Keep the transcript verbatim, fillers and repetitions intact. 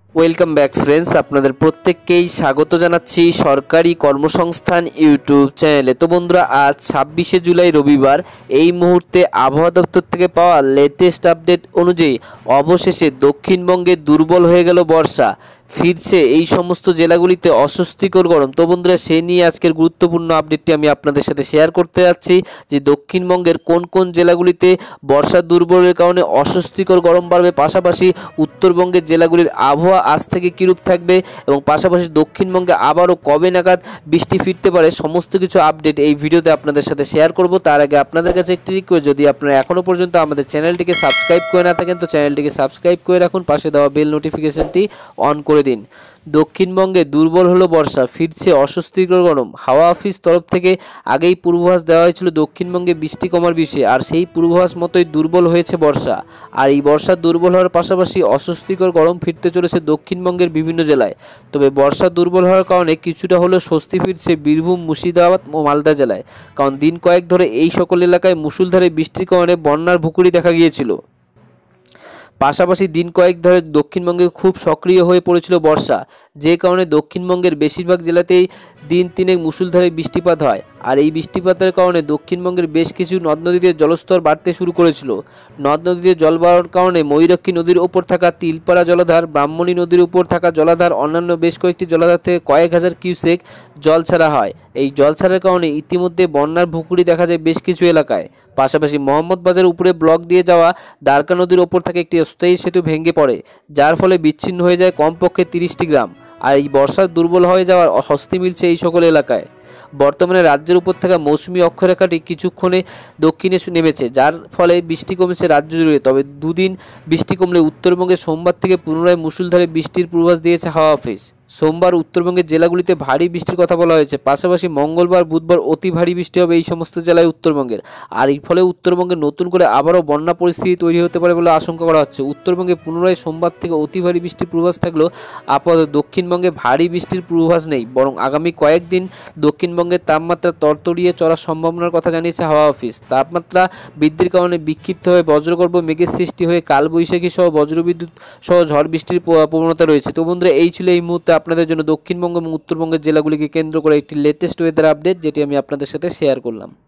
Welcome back friends, আপনাদের প্রত্যেককেই স্বাগত জানাচ্ছি সরকারি কর্মসংস্থান ইউটিউব চ্যানেলে। তো বন্ধুরা, আজ ছাব্বিশে জুলাই রবিবার। এই মুহূর্তে আবহাওয়া দপ্তর থেকে পাওয়া লেটেস্ট আপডেট অনুযায়ী অবশেষে দক্ষিণবঙ্গে দুর্বল হয়ে গেল বর্ষা, ফিরছে এই সমস্ত জেলাগুলিতে অস্বস্তিকর গরম। তো বন্ধুরা, সে নিয়ে আজকের গুরুত্বপূর্ণ আপডেটটি আমি আপনাদের সাথে শেয়ার করতে যাচ্ছি যে দক্ষিণবঙ্গের কোন কোন জেলাগুলিতে বর্ষা দুর্বলের কারণে অস্বস্তিকর গরম বাড়বে, পাশাপাশি উত্তরবঙ্গের জেলাগুলির আবহাওয়া আজ থেকে কীরূপ থাকবে এবং পাশাপাশি দক্ষিণবঙ্গে আবারও কবে নাগাদ বৃষ্টি ফিরতে পারে, সমস্ত কিছু আপডেট এই ভিডিওতে আপনাদের সাথে শেয়ার করব। তার আগে আপনাদের কাছে একটি রিকোয়েস্ট, যদি আপনারা এখনও পর্যন্ত আমাদের চ্যানেলটিকে সাবস্ক্রাইব করে না থাকেন তো চ্যানেলটিকে সাবস্ক্রাইব করে রাখুন, পাশে দেওয়া বেল নোটিফিকেশনটি অন করে দিন। দক্ষিণবঙ্গে দুর্বল হলো বর্ষা, ফিরছে অস্বস্তিকর গরম। হাওয়া অফিস তরফ থেকে আগেই পূর্বাভাস দেওয়া হয়েছিল দক্ষিণবঙ্গে বৃষ্টি কমার বিষয়ে, আর সেই পূর্বাভাস মতোই দুর্বল হয়েছে বর্ষা। আর এই বর্ষা দুর্বল হওয়ার পাশাপাশি অস্বস্তিকর গরম ফিরতে চলেছে দক্ষিণবঙ্গের বিভিন্ন জেলায়। তবে বর্ষা দুর্বল হওয়ার কারণে কিছুটা হলেও স্বস্তি ফিরছে বীরভূম, মুর্শিদাবাদ ও মালদা জেলায়, কারণ দিন কয়েক ধরে এই সকল এলাকায় মুষলধারে বৃষ্টির কারণে বন্যার ভুকুড়ি দেখা গিয়েছিল। পাশাপাশি দিন কয়েক ধরে দক্ষিণবঙ্গে খুব সক্রিয় হয়ে পড়েছিল বর্ষা, যে কারণে দক্ষিণবঙ্গের বেশিরভাগ জেলাতেই দিন তিনেক মুষলধারে বৃষ্টিপাত হয়। আর এই বৃষ্টিপাতের কারণে দক্ষিণবঙ্গের বেশ কিছু নদ নদীতে জলস্তর বাড়তে শুরু করেছিল। নদ নদীতে জল বাড়ার কারণে ময়ূরাক্ষী নদীর ওপর থাকা তিলপাড়া জলাধার, ব্রাহ্মণী নদীর উপর থাকা জলাধার, অন্যান্য বেশ কয়েকটি জলাধার থেকে কয়েক হাজার কিউসেক জল ছাড়া হয়। এই জল ছাড়ার কারণে ইতিমধ্যে বন্যার ভুকুড়ি দেখা যায় বেশ কিছু এলাকায়। পাশাপাশি মোহাম্মদবাজার উপরে ব্লক দিয়ে যাওয়া দ্বারকা নদীর ওপর থেকে একটি অস্থায়ী সেতু ভেঙে পড়ে, যার ফলে বিচ্ছিন্ন হয়ে যায় কমপক্ষে তিরিশটি গ্রাম। আর এই বর্ষার দুর্বল হয়ে যাওয়ার স্বস্তি মিলছে এই সকল এলাকায়। বর্তমানে রাজ্যের উপর থাকা মৌসুমি অক্ষরেখাটি কিছুক্ষণে দক্ষিণে নেমেছে, যার ফলে বৃষ্টি কমেছে রাজ্য জুড়ে। তবে দুদিন বৃষ্টি কমলে উত্তরবঙ্গে সোমবার থেকে পুনরায় মুষলধারে বৃষ্টির পূর্বাভাস দিয়েছে হাওয়া অফিস। সোমবার উত্তরবঙ্গের জেলাগুলিতে ভারী বৃষ্টির কথা বলা হয়েছে, পাশাপাশি মঙ্গলবার বুধবার অতি ভারী বৃষ্টি হবে এই সমস্ত জেলায় উত্তরবঙ্গের। আর এর ফলে উত্তরবঙ্গে নতুন করে আবারও বন্যা পরিস্থিতি তৈরি হতে পারে বলে আশঙ্কা করা হচ্ছে। উত্তরবঙ্গে পুনরায় সোমবার থেকে অতি ভারী বৃষ্টির পূর্বাভাস থাকলেও আপাতত দক্ষিণবঙ্গে ভারী বৃষ্টির পূর্বাভাস নেই, বরং আগামী কয়েকদিন দক্ষিণবঙ্গের তাপমাত্রা তরতরিয়ে চড়ার সম্ভাবনার কথা জানিয়েছে হাওয়া অফিস। তাপমাত্রা বৃদ্ধির কারণে বিক্ষিপ্ত হয়ে বজ্রগর্ভ মেঘের সৃষ্টি হয়ে কালবৈশাখী সহ বজ্রবিদ্যুৎ সহ ঝড় বৃষ্টির প্রবণতা রয়েছে। তো বন্ধুরা, এই ছিল এই মুহূর্তে আপনাদের জন্য দক্ষিণবঙ্গ এবং উত্তরবঙ্গের জেলাগুলিকে কেন্দ্র করে একটি লেটেস্ট ওয়েদার আপডেট, যেটি আমি আপনাদের সাথে শেয়ার করলাম।